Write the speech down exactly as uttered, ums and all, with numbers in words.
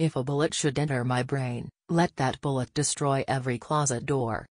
If a bullet should enter my brain, let that bullet destroy every closet door.